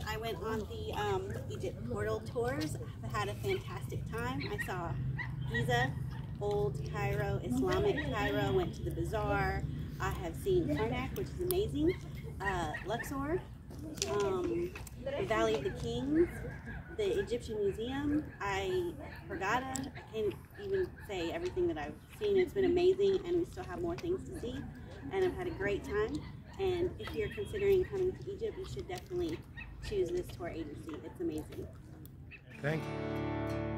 I went on the Egypt portal tours. I had a fantastic time. I saw Giza, Old Cairo, Islamic Cairo, went to the bazaar. I have seen Karnak, which is amazing, Luxor, the Valley of the Kings, the Egyptian Museum, Hurghada. I can't even say everything that I've seen. It's been amazing, and we still have more things to see, and I've had a great time. And if you're considering coming to Egypt, you should definitely choose this tour agency. It's amazing. Thank you.